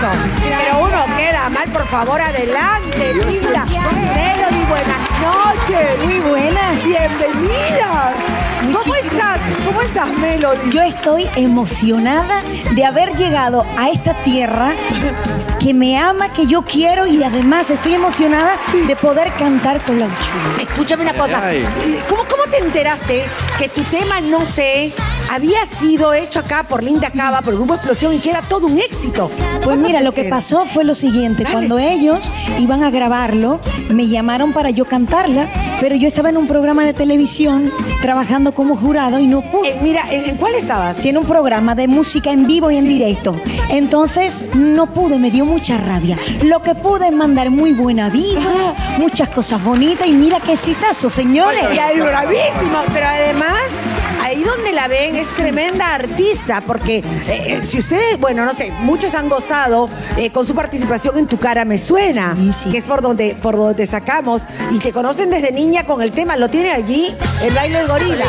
eso. Pero uno queda mal, por favor, adelante, linda. Melody, buenas noches. Muy buenas. Bienvenidas. ¿Cómo estás? ¿Cómo estás, Melody? Yo estoy emocionada de haber llegado a esta tierra que me ama, que yo quiero, y además estoy emocionada de poder cantar con la Uchula. Escúchame una cosa. ¿Cómo te enteraste que tu tema, no sé, había sido hecho acá por Linda Cava, por el Grupo Explosión, y que era todo un éxito? Pues mira, lo que pasó fue lo siguiente. Dale. Cuando ellos iban a grabarlo, me llamaron para yo cantarla, pero yo estaba en un programa de televisión trabajando como jurado y no pude. Mira, ¿en cuál estabas? Sí, en un programa de música en vivo y en directo. Entonces no pude, me dio mucha rabia. Lo que pude es mandar muy buena vibra, muchas cosas bonitas, y mira qué exitazo, señores. Y ahí bravísimo, pero además, ahí donde la ven es tremenda artista, porque si ustedes, bueno, no sé, muchos han gozado con su participación en Tu Cara Me Suena, Sí. que es por donde sacamos, y te conocen desde niña con el tema, lo tiene allí, el baile del gorila.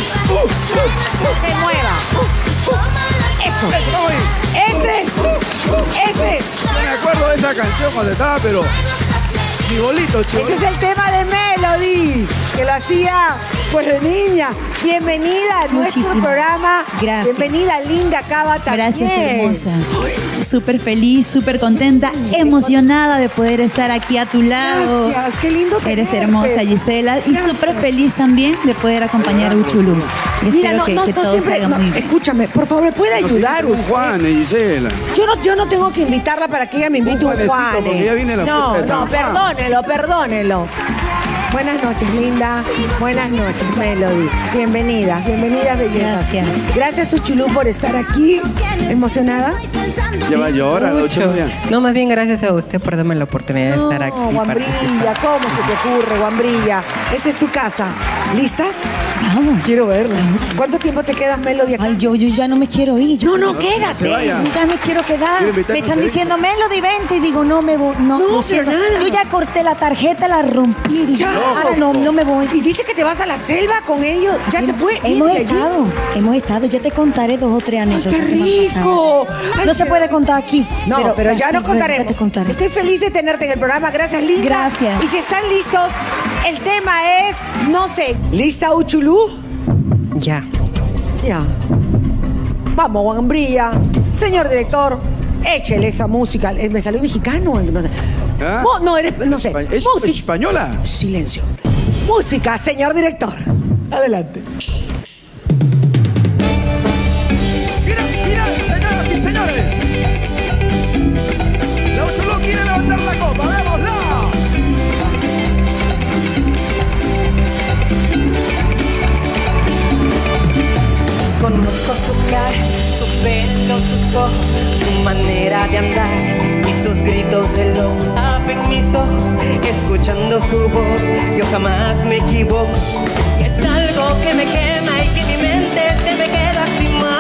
Se mueva. Eso. Ese. No me acuerdo de esa canción cuando estaba, pero chibolito. Ese es el tema de Melody, que lo hacía pues de niña. Bienvenida a nuestro programa. Gracias. Bienvenida, Linda Cava también. Gracias, hermosa. Súper feliz, súper contenta, emocionada de poder estar aquí a tu lado. Gracias, qué lindo Eres tenerte. hermosa, Gisela. Y Gracias. súper feliz también de poder acompañar a Uchulú. Y Mira, espero que todo siempre, salga muy bien. escúchame, por favor, ¿me puede ayudar usted? Juan y Gisela. Yo no tengo que invitarla para que ella me invite un Juanecito, Juan. porque ya viene la puerta de San Juan. Perdónelo. Buenas noches, Linda. Buenas noches, Melody. Bienvenidas, bellezas. Gracias. Gracias, Uchulú, por estar aquí. ¿Emocionada? Ya va a llorar, Mucho. No, más bien gracias a usted por darme la oportunidad de estar aquí. Guambrilla, ¿cómo se te ocurre, Guambrilla? Esta es tu casa. ¿Listas? Vamos. Quiero verla. ¿Cuánto tiempo te quedas, Melody, acá? Ay, yo ya no me quiero ir. No, se quédate. vaya. Ya me quiero quedar. ¿Quiere invitarnos Me están a ir? diciendo, Melody, vente. Y digo, no me voy. No, No, lo pero siento. nada. Yo ya corté la tarjeta, la rompí. Y dije, Ya. ahora no me voy. Y dice que te vas a la selva con ellos. Ya se fue. Hemos Viene de allí. estado. Ya te contaré 2 o 3 ¡Ay, anécdotas. qué que me han pasado. rico! Ay, No se qué puede rico. contar aquí. No, pero ya nos contaremos. Ya te contaré. Estoy feliz de tenerte en el programa. Gracias, Linda. Gracias. Y si están listos, el tema es, no sé, ¿lista, Uchulú? Ya. Ya. Vamos, Guambrilla. Señor director, échele esa música. Me salió mexicano. No sé. ¿Ah? No sé. ¿Es Música. española? Silencio. Música, señor director. Adelante. Mira, señoras y señores. La Uchulú quiere levantar la copa, veámosla. Conozco su cara, su pelo, sus ojos, su manera de andar y sus gritos de loco. Abren mis ojos, escuchando su voz, yo jamás me equivoco. Es algo que me quema y que mi mente se me queda sin más.